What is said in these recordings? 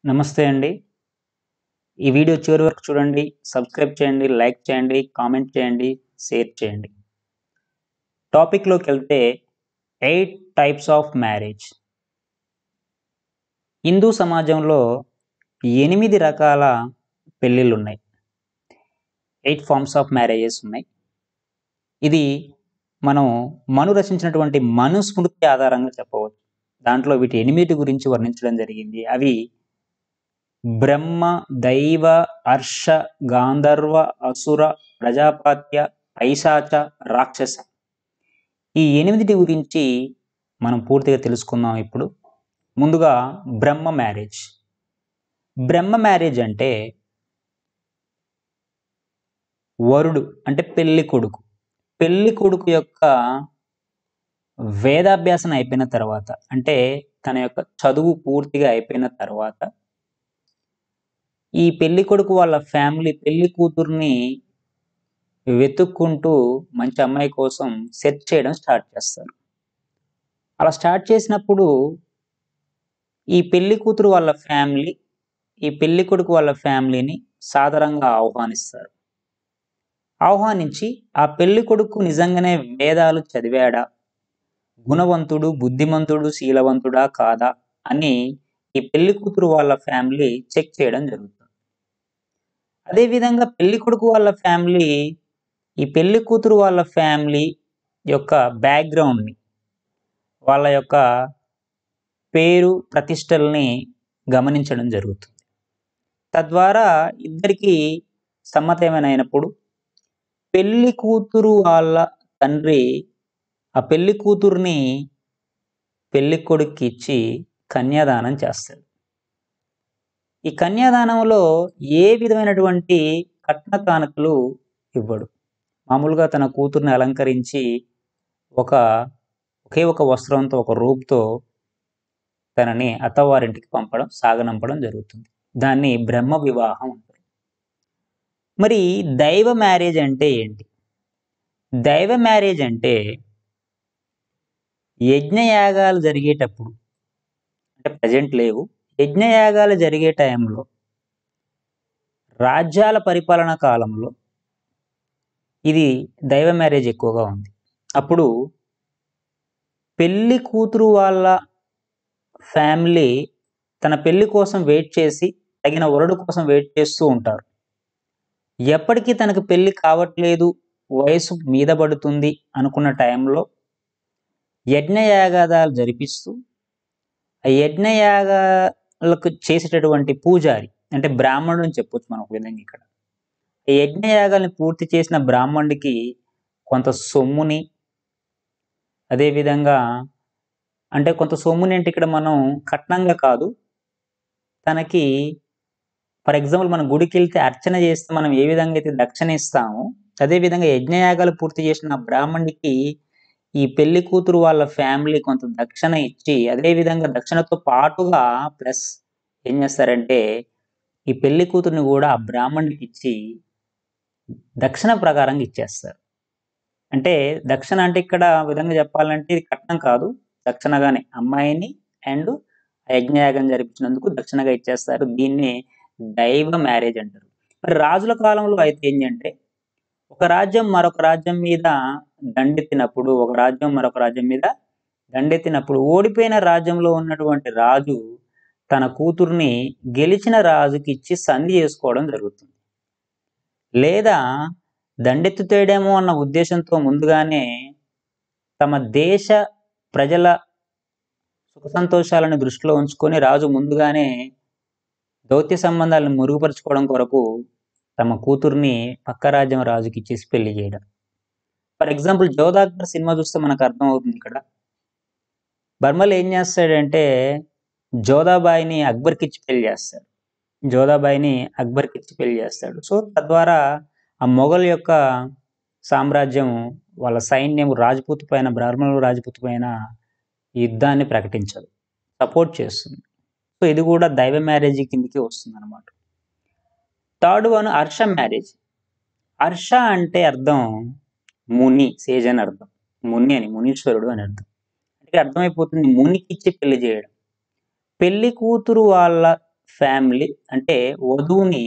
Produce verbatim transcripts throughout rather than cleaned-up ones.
నమస్తే అండి. ఈ వీడియో చివరి వరకు చూడండి. సబ్స్క్రైబ్ చేయండి, లైక్ చేయండి, కామెంట్ చేయండి, షేర్ చేయండి. టాపిక్‌లోకెళ్తే ఎనిమిది టైప్స్ ఆఫ్ మ్యారేజ్. హిందూ సమాజంలో ఎనిమిది రకాల పెళ్ళిళ్ళున్నాయి. ఎనిమిది ఫార్మ్స్ ఆఫ్ మ్యారేజెస్ ఉన్నాయి. ఇది మనం మను రచించినటువంటి మనుస్మృతి ఆధారంగా చెప్పవచ్చు. దాంట్లో వీటి ఎనిమిది గురించి వర్ణించడం జరిగింది. అవి బ్రహ్మ, దైవ, అర్ష, గాంధర్వ, అసుర, ప్రజాపత్య, పైశాచ, రాక్షస. ఈ ఎనిమిదిటి గురించి మనం పూర్తిగా తెలుసుకుందాం ఇప్పుడు. ముందుగా బ్రహ్మ మ్యారేజ్. బ్రహ్మ మ్యారేజ్ అంటే వరుడు అంటే పెళ్లి కొడుకు. పెళ్లి కొడుకు యొక్క వేదాభ్యాసం అయిపోయిన తర్వాత, అంటే తన యొక్క చదువు పూర్తిగా అయిపోయిన తర్వాత, ఈ పెళ్లి కొడుకు వాళ్ళ ఫ్యామిలీ పెళ్లి కూతుర్ని వెతుక్కుంటూ మంచి అమ్మాయి కోసం సెర్చ్ చేయడం స్టార్ట్ చేస్తారు. అలా స్టార్ట్ చేసినప్పుడు ఈ పెళ్లి కూతురు వాళ్ళ ఫ్యామిలీ ఈ పెళ్లి కొడుకు వాళ్ళ ఫ్యామిలీని సాదరంగా ఆహ్వానిస్తారు. ఆహ్వానించి ఆ పెళ్లి కొడుకు నిజంగానే వేదాలు చదివాడా, గుణవంతుడు, బుద్ధిమంతుడు, శీలవంతుడా కాదా అని ఈ పెళ్లి కూతురు వాళ్ళ ఫ్యామిలీ చెక్ చేయడం జరుగుతుంది. అదేవిధంగా పెళ్లి కొడుకు వాళ్ళ ఫ్యామిలీ ఈ పెళ్లి కూతురు వాళ్ళ ఫ్యామిలీ యొక్క బ్యాక్గ్రౌండ్ని, వాళ్ళ యొక్క పేరు ప్రతిష్టల్ని గమనించడం జరుగుతుంది. తద్వారా ఇద్దరికి సమ్మతమైనప్పుడు పెళ్లి కూతురు వాళ్ళ తండ్రి ఆ పెళ్లి కూతుర్ని పెళ్లి కొడుక్కి ఇచ్చి కన్యాదానం చేస్తాడు. ఈ కన్యాదానంలో ఏ విధమైనటువంటి కట్న కానుకలు ఇవ్వడు. మామూలుగా తన కూతుర్ని అలంకరించి ఒక ఒకే ఒక వస్త్రంతో, ఒక రూపుతో తనని అత్తవారింటికి పంపడం, సాగనంపడం జరుగుతుంది. దాన్ని బ్రహ్మ వివాహం అంటారు. మరి దైవ మ్యారేజ్ అంటే ఏంటి? దైవ మ్యారేజ్ అంటే యజ్ఞయాగాలు జరిగేటప్పుడు, అంటే ప్రజెంట్ లేవు, యజ్ఞయాగాలు జరిగే టైంలో, రాజ్యాల పరిపాలన కాలంలో ఇది దైవ మ్యారేజ్ ఎక్కువగా ఉంది. అప్పుడు పెళ్లి కూతురు వాళ్ళ ఫ్యామిలీ తన పెళ్లి కోసం వెయిట్ చేసి, తగిన వరుడు కోసం వెయిట్ చేస్తూ ఉంటారు. ఎప్పటికీ తనకు పెళ్లి కావట్లేదు, వయసు మీద పడుతుంది అనుకున్న టైంలో యజ్ఞయాగాదాలు జరిపిస్తూ, ఆ యజ్ఞయాగాలకు చేసేటటువంటి పూజారి అంటే బ్రాహ్మణుడు అని చెప్పొచ్చు మనం ఒక విధంగా. ఇక్కడ ఈ యజ్ఞయాగాల్ని పూర్తి చేసిన బ్రాహ్మణుడికి కొంత సొమ్ముని, అదేవిధంగా అంటే కొంత సొమ్ముని అంటే ఇక్కడ మనం కట్నంగా కాదు, తనకి ఫర్ ఎగ్జాంపుల్ మనం గుడికి వెళ్తే అర్చన చేస్తే మనం ఏ విధంగా అయితే దక్షిణ ఇస్తామో, అదేవిధంగా యజ్ఞయాగాలు పూర్తి చేసిన బ్రాహ్మణుడికి ఈ పెళ్లి కూతురు వాళ్ళ ఫ్యామిలీ కొంత దక్షిణ ఇచ్చి, అదేవిధంగా దక్షిణతో పాటుగా ప్లస్ ఏం చేస్తారంటే ఈ పెళ్లి కూతుర్ని కూడా ఆ బ్రాహ్మణుడికి ఇచ్చి దక్షిణ ప్రకారంగా ఇచ్చేస్తారు. అంటే దక్షిణ అంటే ఇక్కడ విధంగా చెప్పాలంటే ఇది కట్నం కాదు, దక్షిణగానే అమ్మాయిని అండ్ యజ్ఞయాగం జరిపించినందుకు దక్షిణగా ఇచ్చేస్తారు. దీన్ని దైవ మ్యారేజ్ అంటారు. మరి రాజుల కాలంలో అయితే ఏంటంటే ఒక రాజ్యం మరొక రాజ్యం మీద దండెత్తినప్పుడు, ఒక రాజ్యం మరొక రాజ్యం మీద దండెత్తినప్పుడు ఓడిపోయిన రాజ్యంలో ఉన్నటువంటి రాజు తన కూతుర్ని గెలిచిన రాజుకి ఇచ్చి సంధి చేసుకోవడం జరుగుతుంది. లేదా దండెత్తుతేడేమో అన్న ఉద్దేశంతో ముందుగానే తమ దేశ ప్రజల సుఖ సంతోషాలను దృష్టిలో ఉంచుకొని రాజు ముందుగానే దౌత్య సంబంధాలను మెరుగుపరుచుకోవడం కొరకు తమ కూతుర్ని పక్క రాజ్యం రాజుకి ఇచ్చేసి పెళ్లి చేయడం. ఫర్ ఎగ్జాంపుల్ జోధాక్బర్ సినిమా చూస్తే మనకు అర్థం అవుతుంది. ఇక్కడ బర్మల్ ఏం చేస్తాడంటే జోధాబాయిని అక్బర్కి ఇచ్చి పెళ్లి చేస్తాడు. జోధాబాయిని అక్బర్కి ఇచ్చి పెళ్లి చేస్తాడు. సో తద్వారా ఆ మొఘల్ యొక్క సామ్రాజ్యం వాళ్ళ సైన్యం రాజ్పూత్ పైన, బ్రాహ్మణుల రాజ్పూత్ పైన యుద్ధాన్ని ప్రకటించదు, సపోర్ట్ చేస్తుంది. సో ఇది కూడా దైవ మ్యారేజ్ కిందకి వస్తుంది అనమాట. థర్డ్ వన్ హర్ష మ్యారేజ్. హర్ష అంటే అర్థం ముని, సేజ్ అని అర్థం. ముని అని, మునీశ్వరుడు అని అర్థం. అంటే అర్థమైపోతుంది మునికి ఇచ్చి పెళ్లి చేయడం. పెళ్లి కూతురు వాళ్ళ ఫ్యామిలీ అంటే వధువుని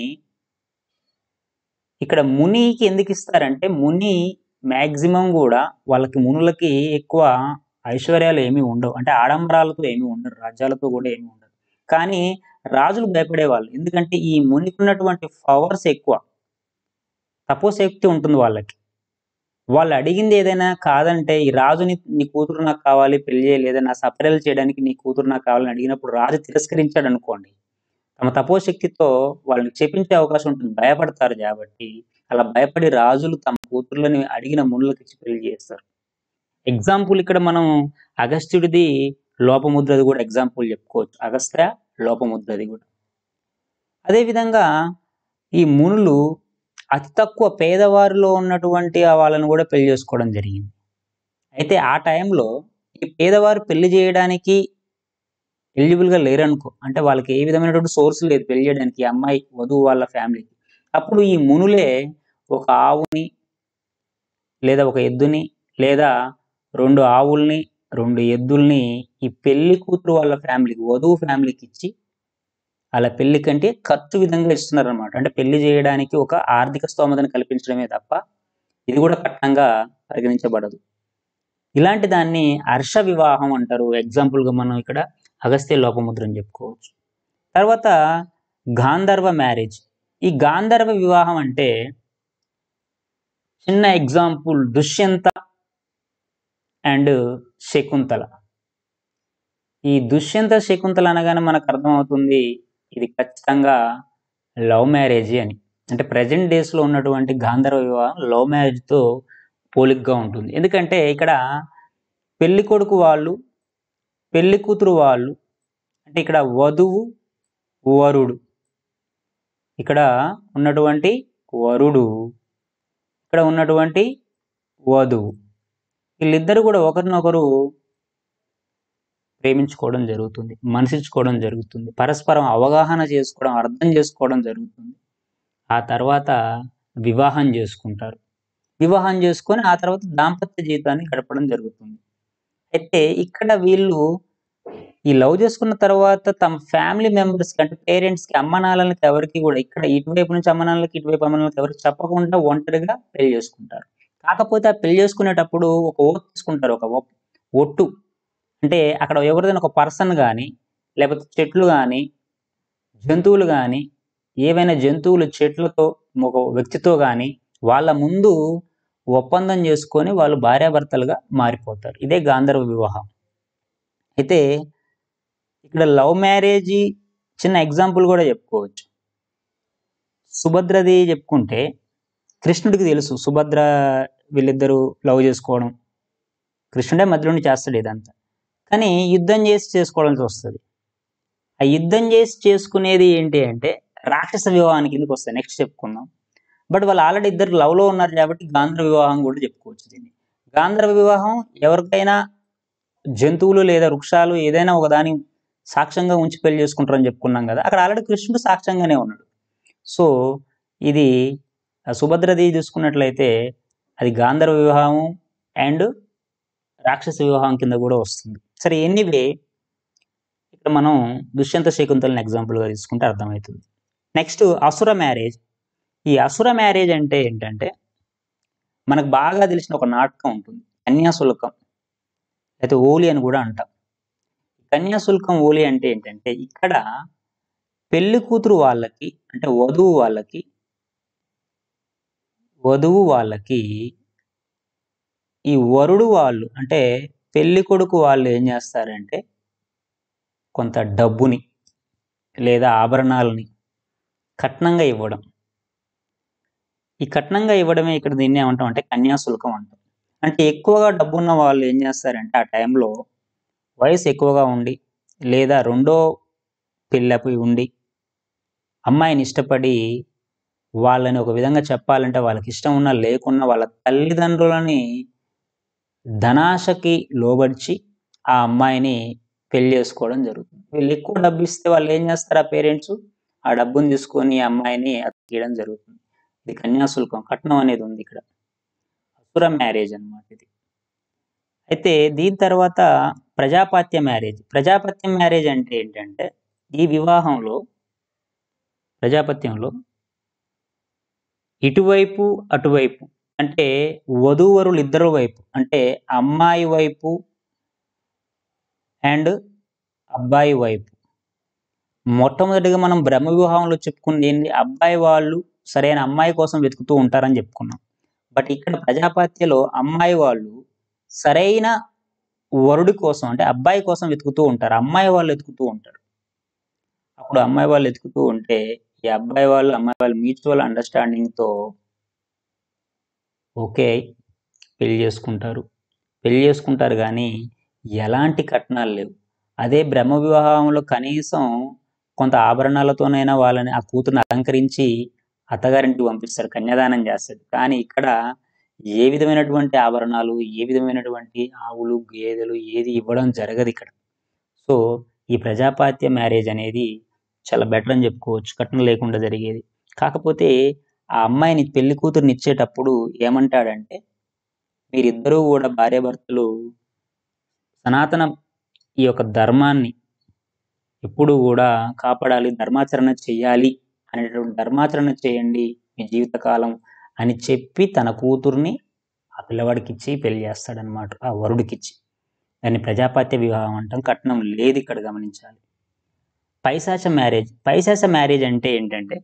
ఇక్కడ మునికి ఎందుకు ఇస్తారంటే, ముని మాక్సిమం గూడా వాళ్ళకి మునులకి ఎక్కువ ఐశ్వర్యాలు ఏమీ ఉండవు. అంటే ఆడంబరాలతో ఏమీ ఉండరు. రాజ్యాలతో గూడా ఏమీ ఉండరు. కానీ రాజులు భయపడేవాళ్ళు. ఎందుకంటే ఈ మునికున్నటువంటి పవర్స్ ఎక్కువ. తపోశక్తి ఉంటుంది వాళ్ళకి. వాళ్ళు అడిగింది ఏదైనా కాదంటే ఈ రాజుని నీ కూతురు నాకు కావాలి పెళ్లి చేయాలి, లేదా నా సపర్యలు చేయడానికి నీ కూతురు నాకు కావాలని అడిగినప్పుడు రాజు తిరస్కరించాడనుకోండి, తమ తపోశక్తితో వాళ్ళని చెప్పించే అవకాశం ఉంటుంది. భయపడతారు కాబట్టి అలా భయపడి రాజులు తమ కూతుర్లని అడిగిన మునులకిచ్చి పెళ్లి చేస్తారు. ఎగ్జాంపుల్ ఇక్కడ మనం అగస్త్యుడిది లోపముద్రది కూడా ఎగ్జాంపుల్ చెప్పుకోవచ్చు. అగస్త్య లోపముద్రది కూడా. అదేవిధంగా ఈ మునులు అతి తక్కువ పేదవారిలో ఉన్నటువంటి వాళ్ళను కూడా పెళ్లి చేసుకోవడం జరిగింది. అయితే ఆ టైంలో ఈ పేదవారు పెళ్లి చేయడానికి ఎలిజిబుల్గా లేరనుకో, అంటే వాళ్ళకి ఏ విధమైనటువంటి సోర్స్ లేదు పెళ్లి చేయడానికి ఈ అమ్మాయి వధువు వాళ్ళ ఫ్యామిలీకి. అప్పుడు ఈ మునులే ఒక ఆవుని లేదా ఒక ఎద్దుని లేదా రెండు ఆవుల్ని రెండు ఎద్దుల్ని ఈ పెళ్లి కూతురు వాళ్ళ ఫ్యామిలీకి వధువు ఫ్యామిలీకి ఇచ్చి అలా పెళ్లి కంటే ఖర్చు విధంగా ఇస్తున్నారు అనమాట. అంటే పెళ్లి చేయడానికి ఒక ఆర్థిక స్తోమతను కల్పించడమే తప్ప ఇది కూడా కట్నంగా పరిగణించబడదు. ఇలాంటి దాన్ని హర్ష వివాహం అంటారు. ఎగ్జాంపుల్గా మనం ఇక్కడ అగస్త్య లోపముద్ర అని చెప్పుకోవచ్చు. తర్వాత గాంధర్వ మ్యారేజ్. ఈ గాంధర్వ వివాహం అంటే చిన్న ఎగ్జాంపుల్ దుష్యంత అండ్ శకుంతల. ఈ దుష్యంత శకుంతల అనగానే మనకు అర్థమవుతుంది ఇది ఖచ్చితంగా లవ్ మ్యారేజ్ అని. అంటే ప్రజెంట్ డేస్లో ఉన్నటువంటి గాంధర్వ వివాహం లవ్ మ్యారేజ్తో పోలికగా ఉంటుంది. ఎందుకంటే ఇక్కడ పెళ్లి కొడుకు వాళ్ళు పెళ్లి కూతురు వాళ్ళు, అంటే ఇక్కడ వధువు వరుడు, ఇక్కడ ఉన్నటువంటి వరుడు, ఇక్కడ ఉన్నటువంటి వధువు, వీళ్ళిద్దరు కూడా ఒకరినొకరు ప్రేమించుకోవడం జరుగుతుంది, మనసించుకోవడం జరుగుతుంది, పరస్పరం అవగాహన చేసుకోవడం అర్థం చేసుకోవడం జరుగుతుంది. ఆ తర్వాత వివాహం చేసుకుంటారు. వివాహం చేసుకొని ఆ తర్వాత దాంపత్య జీవితాన్ని గడపడం జరుగుతుంది. అయితే ఇక్కడ వీళ్ళు ఈ లవ్ చేసుకున్న తర్వాత తమ ఫ్యామిలీ మెంబర్స్కి అంటే పేరెంట్స్కి అమ్మ నాన్నలకి ఎవరికి కూడా ఇక్కడ ఇటువైపు నుంచి అమ్మ నాన్నలకి ఇటువైపు అమ్మ నాన్నలకి ఎవరికి చెప్పకుండా ఒంటరిగా పెళ్లి చేసుకుంటారు. కాకపోతే ఆ పెళ్లి చేసుకునేటప్పుడు ఒక ఓట్ తీసుకుంటారు, ఒక ఒట్టు. అంటే అక్కడ ఎవరిదైనా ఒక పర్సన్ కానీ లేకపోతే చెట్లు కానీ జంతువులు కానీ ఏవైనా జంతువులు చెట్లతో ఒక వ్యక్తితో కానీ వాళ్ళ ముందు ఒప్పందం చేసుకొని వాళ్ళు భార్యాభర్తలుగా మారిపోతారు. ఇదే గాంధర్వ వివాహం. అయితే ఇక్కడ లవ్ మ్యారేజ్ చిన్న ఎగ్జాంపుల్ కూడా చెప్పుకోవచ్చు. సుభద్రది చెప్పుకుంటే కృష్ణుడికి తెలుసు సుభద్ర వీళ్ళిద్దరూ లవ్ చేసుకోవడం, కృష్ణుడే మధ్యలోనే చేస్తాడు ఇదంతా. కానీ యుద్ధం చేసి చేసుకోవాల్సి వస్తుంది. ఆ యుద్ధం చేసి చేసుకునేది ఏంటి అంటే రాక్షస వివాహానికి కిందకి వస్తాయి, నెక్స్ట్ చెప్పుకుందాం. బట్ వాళ్ళు ఆల్రెడీ ఇద్దరు లవ్లో ఉన్నారు కాబట్టి గాంధర్వ వివాహం కూడా చెప్పుకోవచ్చు దీన్ని. గాంధర్వ వివాహం ఎవరికైనా జంతువులు లేదా వృక్షాలు ఏదైనా ఒక దాని సాక్ష్యంగా ఉంచి పెళ్లి చేసుకుంటారని చెప్పుకున్నాం కదా, అక్కడ ఆల్రెడీ కృష్ణుడు సాక్ష్యంగానే ఉన్నాడు. సో ఇది సుభద్రది చూసుకున్నట్లయితే అది గాంధర్వ వివాహం అండ్ రాక్షస వివాహం కింద కూడా వస్తుంది. సరే, ఎనీవే ఇక్కడ మనం దుష్యంత శకుంతలని ఎగ్జాంపుల్గా తీసుకుంటే అర్థమవుతుంది. నెక్స్ట్ అసుర మ్యారేజ్. ఈ అసుర మ్యారేజ్ అంటే ఏంటంటే మనకు బాగా తెలిసిన ఒక నాటకం ఉంటుంది, కన్యాశుల్కం అయితే ఓలి అని కూడా అంటాం. కన్యాశుల్కం ఓలి అంటే ఏంటంటే ఇక్కడ పెళ్లి కూతురు వాళ్ళకి అంటే వధువు వాళ్ళకి వధువు వాళ్ళకి ఈ వరుడు వాళ్ళు అంటే పెళ్లి కొడుకు వాళ్ళు ఏం చేస్తారంటే కొంత డబ్బుని లేదా ఆభరణాలని కట్నంగా ఇవ్వడం. ఈ కట్నంగా ఇవ్వడమే ఇక్కడ దీన్ని ఏమంటాం అంటే కన్యాశుల్కం అంటాం. అంటే ఎక్కువగా డబ్బున్న వాళ్ళు ఏం చేస్తారంటే ఆ టైంలో వయసు ఎక్కువగా ఉండి లేదా రెండో పెళ్ళపై ఉండి అమ్మాయిని ఇష్టపడి వాళ్ళని ఒక విధంగా చెప్పాలంటే వాళ్ళకి ఇష్టం ఉన్నా లేకున్నా వాళ్ళ తల్లిదండ్రులని ధనాశకి లోబడిచి ఆ అమ్మాయిని పెళ్లి చేసుకోవడం జరుగుతుంది. వీళ్ళు ఎక్కువ డబ్బు ఇస్తే వాళ్ళు ఏం చేస్తారు, ఆ పేరెంట్స్ ఆ డబ్బుని తీసుకొని ఆ అమ్మాయిని అతికియడం జరుగుతుంది. ఇది కన్యాశుల్కం, కట్నం అనేది ఉంది ఇక్కడ. అసుర మ్యారేజ్ అన్నమాట ఇది. అయితే దీని తర్వాత ప్రజాపత్య మ్యారేజ్. ప్రజాపత్య మ్యారేజ్ అంటే ఏంటంటే ఈ వివాహంలో ప్రజాపత్యంలో ఇటువైపు అటువైపు అంటే వధూవరులు ఇద్దరు వైపు అంటే అమ్మాయి వైపు అండ్ అబ్బాయి వైపు మొట్టమొదటిగా మనం బ్రహ్మ వివాహంలో చెప్పుకుంది ఏంటి, అబ్బాయి వాళ్ళు సరైన అమ్మాయి కోసం వెతుకుతూ ఉంటారని చెప్పుకున్నాం. బట్ ఇక్కడ ప్రజాపత్యలో అమ్మాయి వాళ్ళు సరైన వరుడి కోసం అంటే అబ్బాయి కోసం వెతుకుతూ ఉంటారు, అమ్మాయి వాళ్ళు వెతుకుతూ ఉంటారు. అప్పుడు అమ్మాయి వాళ్ళు వెతుకుతూ ఉంటే ఈ అబ్బాయి వాళ్ళు అమ్మాయి వాళ్ళు మ్యూచువల్ అండర్స్టాండింగ్తో ఓకే పెళ్లి చేసుకుంటారు పెళ్లి చేసుకుంటారు కానీ ఎలాంటి కట్నాలు లేవు. అదే బ్రహ్మ వివాహంలో కనీసం కొంత ఆభరణాలతోనైనా వాళ్ళని ఆ కూతురుని అలంకరించి అత్తగారింటికి పంపిస్తారు, కన్యాదానం చేస్తారు. కానీ ఇక్కడ ఏ విధమైనటువంటి ఆభరణాలు ఏ విధమైనటువంటి ఆవులు గేదెలు ఏది ఇవ్వడం జరగదు ఇక్కడ. సో ఈ ప్రజాపాత్య మ్యారేజ్ అనేది చాలా బెటర్ అని చెప్పుకోవచ్చు, కట్నం లేకుండా జరిగేది. కాకపోతే ఆ అమ్మాయిని పెళ్లి కూతురుని ఇచ్చేటప్పుడు ఏమంటాడంటే మీరిద్దరూ కూడా భార్యాభర్తలు సనాతన ఈ యొక్క ధర్మాన్ని ఎప్పుడు కూడా కాపాడాలి, ధర్మాచరణ చేయాలి అనేటువంటి ధర్మాచరణ చేయండి మీ జీవితకాలం అని చెప్పి తన కూతుర్ని ఆ పిల్లవాడికి ఇచ్చి పెళ్లి చేస్తాడనమాట, ఆ వరుడికిచ్చి. దాన్ని ప్రజాపత్య వివాహం అంటాం. కట్నం లేదు ఇక్కడ, గమనించాలి. పైశాచ మ్యారేజ్ పైశాచ మ్యారేజ్ అంటే ఏంటంటే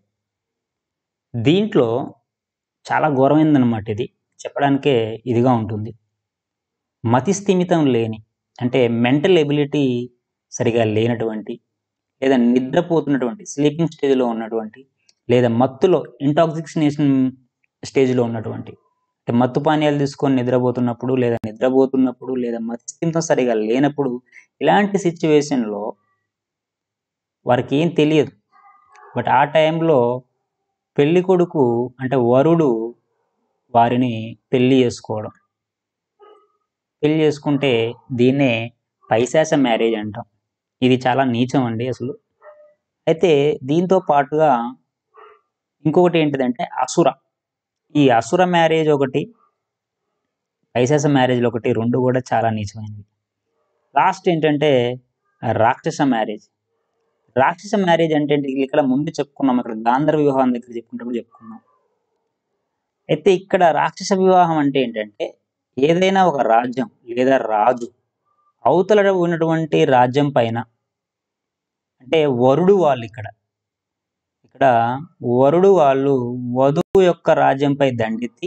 దీంట్లో చాలా ఘోరమైందనమాట. ఇది చెప్పడానికే ఇదిగా ఉంటుంది. మతి స్థిమితం లేని అంటే మెంటల్ ఎబిలిటీ సరిగా లేనటువంటి లేదా నిద్రపోతున్నటువంటి స్లీపింగ్ స్టేజ్లో ఉన్నటువంటి లేదా మత్తులో ఇంటాక్సినేషన్ స్టేజ్లో ఉన్నటువంటి అంటే మత్తు పానీయాలు తీసుకొని నిద్రపోతున్నప్పుడు లేదా నిద్రపోతున్నప్పుడు లేదా మతి స్థిమితం సరిగా లేనప్పుడు ఇలాంటి సిచ్యువేషన్లో వారికి ఏం తెలియదు. బట్ ఆ టైంలో పెళ్లి కొడుకు అంటే వరుడు వారిని పెళ్లి చేసుకోవడం పెళ్లి చేసుకుంటే దీన్నే పైశాచ మ్యారేజ్ అంటాం. ఇది చాలా నీచం అండి అసలు. అయితే దీంతో పాటుగా ఇంకొకటి ఏంటిదంటే అసుర. ఈ అసుర మ్యారేజ్ ఒకటి, పైశాచ మ్యారేజ్లో ఒకటి, రెండు కూడా చాలా నీచమైనవి. లాస్ట్ ఏంటంటే రాక్షస మ్యారేజ్. రాక్షస మ్యారేజ్ అంటే ఇక్కడ ముందు చెప్పుకున్నాం, ఇక్కడ గాంధర్వ వివాహం దగ్గర చెప్పుకుంటప్పుడు చెప్పుకున్నాం. అయితే ఇక్కడ రాక్షస వివాహం అంటే ఏంటంటే ఏదైనా ఒక రాజ్యం లేదా రాజు అవతల ఉన్నటువంటి రాజ్యం పైన అంటే వరుడు వాళ్ళు ఇక్కడ ఇక్కడ వరుడు వాళ్ళు వధువు యొక్క రాజ్యంపై దండెత్తి,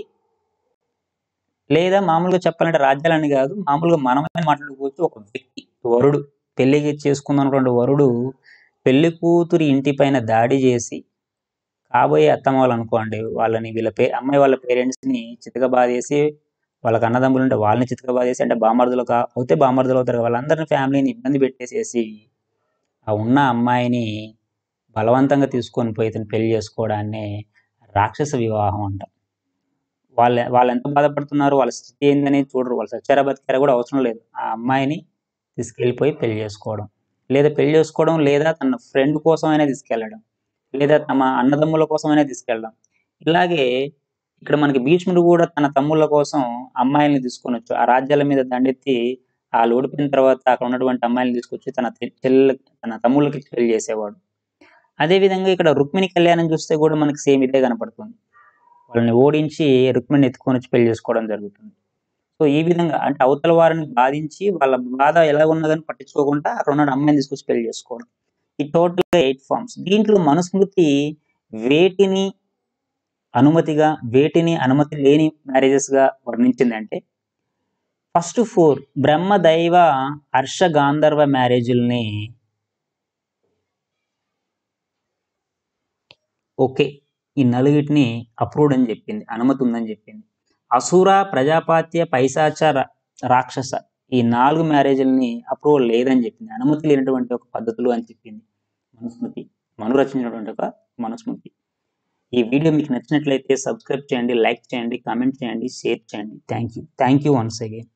లేదా మామూలుగా చెప్పాలంటే రాజ్యాలని కాదు, మామూలుగా మనమే మాట్లాడుకోవచ్చు, ఒక వ్యక్తి వరుడు పెళ్లి చేసుకున్నటువంటి వరుడు పెళ్లి కూతురి ఇంటి పైన దాడి చేసి కాబోయే అత్తమ్మ వాళ్ళు అనుకోండి వాళ్ళని వీళ్ళ పే అమ్మాయి వాళ్ళ పేరెంట్స్ని చితకబాదేసి, వాళ్ళకి అన్నదమ్ములు ఉంటే వాళ్ళని చితకబాదేసి అంటే బామర్దులు కా అవుతే బామర్దులు అవుతారు, వాళ్ళందరినీ ఫ్యామిలీని ఇబ్బంది పెట్టేసేసి ఆ ఉన్న అమ్మాయిని బలవంతంగా తీసుకొని పోయి ఇతను పెళ్లి చేసుకోవడాన్ని రాక్షస వివాహం అంటాం. వాళ్ళ వాళ్ళు ఎంత బాధపడుతున్నారు, వాళ్ళ స్థితి ఏందని చూడరు, వాళ్ళు సచ్చారా బతికారా కూడా అవసరం లేదు, ఆ అమ్మాయిని తీసుకెళ్ళిపోయి పెళ్లి చేసుకోవడం, లేదా పెళ్లి చేసుకోవడం లేదా తన ఫ్రెండ్ కోసమైనా తీసుకెళ్ళడం, లేదా తమ అన్నదమ్ముల కోసమైనా తీసుకెళ్ళడం. ఇలాగే ఇక్కడ మనకి భీష్ముడు కూడా తన తమ్ముళ్ళ కోసం అమ్మాయిల్ని తీసుకొని వచ్చు, ఆ రాజ్యాల మీద దండెత్తి ఆ ఓడిపోయిన తర్వాత అక్కడ ఉన్నటువంటి అమ్మాయిని తీసుకొచ్చి తన చెల్లె తన తమ్ముళ్ళకి పెళ్లి చేసేవాడు. అదేవిధంగా ఇక్కడ రుక్మిణి కళ్యాణం చూస్తే కూడా మనకి సేమ్ ఇదే కనపడుతుంది, వాళ్ళని ఓడించి రుక్మిణిని ఎత్తుకొని వచ్చి పెళ్లి చేసుకోవడం జరుగుతుంది. సో ఈ విధంగా అంటే అవతల వారిని బాధించి వాళ్ళ బాధ ఎలా ఉన్నదని పట్టించుకోకుండా అక్కడ ఉన్న అమ్మాయిని తీసుకొచ్చి పెళ్లి చేసుకోవడం. ఈ టోటల్గా ఎయిట్ ఫార్మ్స్. దీంట్లో మనుస్మృతి వేటిని అనుమతిగా వేటిని అనుమతి లేని మ్యారేజెస్గా వర్ణించిందంటే ఫస్ట్ ఫోర్ బ్రహ్మ దైవ హర్ష గాంధర్వ మ్యారేజుల్ని ఓకే ఈ నలుగిటిని అప్రూవ్డ్ అని చెప్పింది, అనుమతి ఉందని చెప్పింది. అసుర ప్రజాపాత్య పైశాచ రాక్షస ఈ నాలుగు మ్యారేజ్ని అప్రూవల్ లేదని చెప్పింది, అనుమతి లేనటువంటి ఒక పద్ధతులు అని చెప్పింది మనుస్మృతి, మను రచించినటువంటి ఒక మనుస్మృతి. ఈ వీడియో మీకు నచ్చినట్లయితే సబ్స్క్రైబ్ చేయండి, లైక్ చేయండి, కామెంట్ చేయండి, షేర్ చేయండి. Thank you thank you once again.